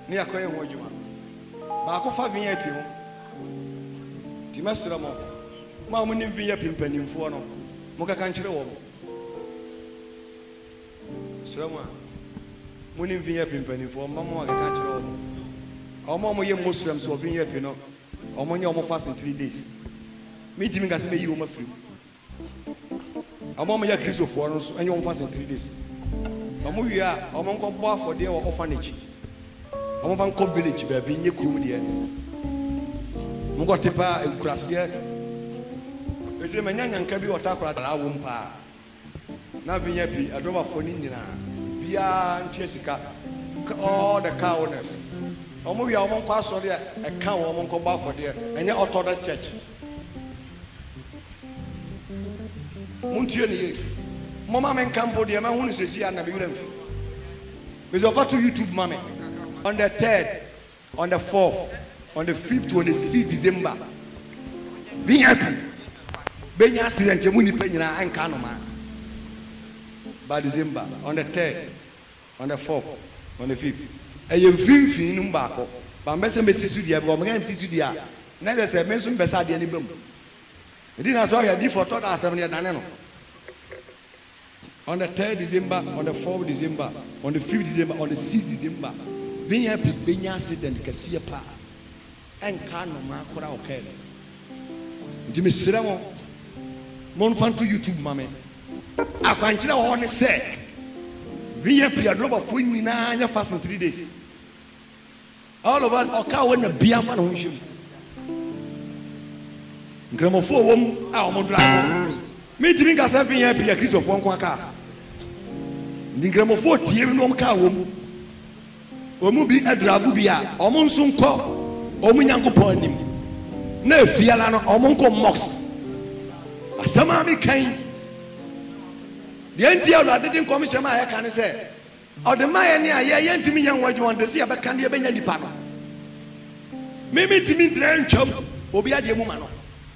ne akoye ho adwuma ba ko fa VIP ho ti masira mo ma mo nim VIP mpanimfo no mo ka kan kire wo sira mo mo nim VIP mpanimfo ma mo ka kan kire wo mo ye Muslims so VIP no omo nye omo fast in 3 days me timi ga se me yi omo free omo ya Christopher no so enye omo fast in 3 days omo wi a omo nko bo afode wo orphanage omo van ko village ba bi nye krum de mo ko tepa enkurase ese manyanya nka bi otakora dara wo mpa na vinya pi adoba foni nyina bia ntwe sika all the car owners omo wi a omo nko asori e ka wo omo nko bo afode enye Orthodox church muntie ni mama men campo de ma hunu sesi ya na be wura mfi we so to YouTube mama on the 3rd on the 4th on the 5th on the 6th December VIP benya accident e muni pe nyina anka no ma by December on the 3rd on the 4th on the 5th ayem finfin num ba ko ba mbese mbesi sudia be o mega mbesi sudia na de se menso mbesa de ni bam edi na so ya di for third asem ne dane no on the 3rd December on the 4th December on the 5th December on the 6th December benya benya accident kase pa anka no ma kora o kai ndi mesira mo mon fan to YouTube mame akwankyere ho ne se benya pia droba fo nyina anya fast in 3 days all over oka wona bia fa no ho hwem ngramofo wom a o mo drive me timi ga se benya pia Christopher nko aka ndi ngramofo tie no ka wom omu bi adrabu bia o mo nso nko o mu nyankopon nim na afiala no o mo nko mox asama mi kan de anti awlade din commission ma ya kan se o de maye ne aye ye ntimi nya nwaji won de se ya be kan de benya nipa no me timi ntira ntwam obi ade mu ma no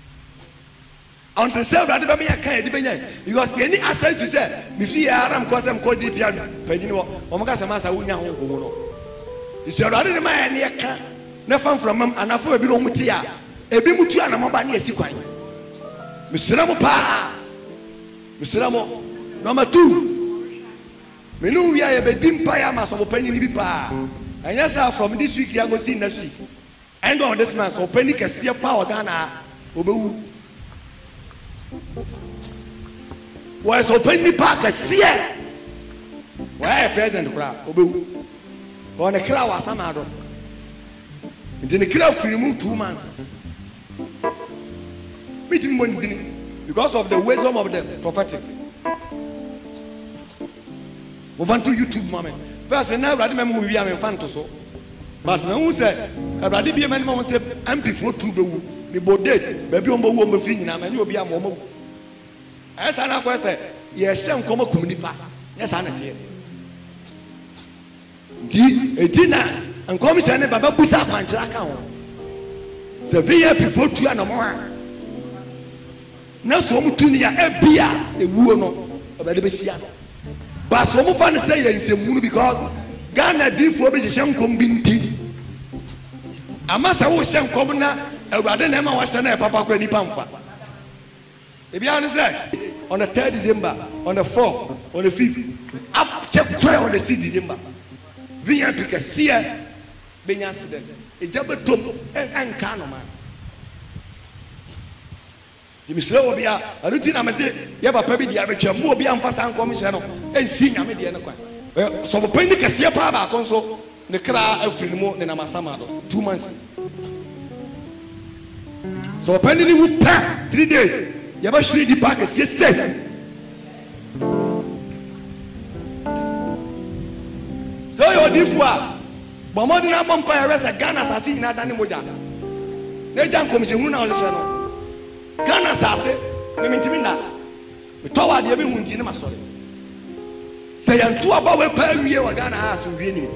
on the self that be ya kan de benya because any access to say me fi ya aram ko sem ko di pia pagini wo o mo ka sama sa wonya ho ko no isi awlade de maye ne ya kan na fan from am anafo ebi no muti a ebi mutu ana mo ba ne esi kwan misira mo pa misira mo number 2 menu we are be dimpa ya ma so pani bi pa anya sa from this week ya go see next week end of this month so pani kase pa o Ghana obewu wa so pani pa kase wa president kra obewu on the kra wa samado in the kra free mu 2 months meeting money because of the wisdom of the prophetic. Move on to YouTube moment. First, now I remember we are in fan to so. But when we say, I rather be a man who said, I'm before 2 be boded, baby on the woman thing, and you'll be a moment. As I now say, yes, some come community. Yes, I know. A dinner and commission about Busa and Chaka. The VIP before 2 and more. Na so mutunia ebia ewuo no obede besia ba so mu fa ne say ensemu because Ghana difo be hyenkom bi nti amasa wo hyenkom na awurade na ma wahye na papa kora nipa mfa ebia ne say on the 3rd December on the 4th on the 5th up check on the 6th December VIP kasia benya accident ejabetom enka no man Misra obia aruti na mete ye papa bi dia betwa mu obia mfa san commission no ensi nyame de ne kwa so papa kase pa ba kon so ne kra afiri mu ne na masama do 2 months so papa ni wu pa 3 days ye ba shiri di pa kase 6 so yo di fua bo mo di na bompa ya resa Ghana sasi na dane moja ne jan commission hu na o le no Ghana sase me mentimi na me towa de be hunti ne masore se yantu aba we pa wie wa Ghana a so wie ni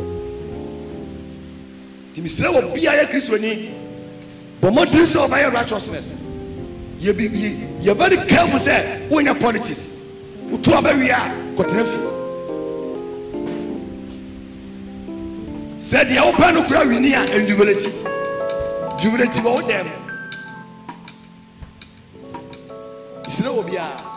ti misre wo bia ya Kristo ni bo mo dress of your righteousness you very careful say wonya politics utu aba wie a kotenafi Said the open okra winia and jubility. Jubility all them. It's no obia.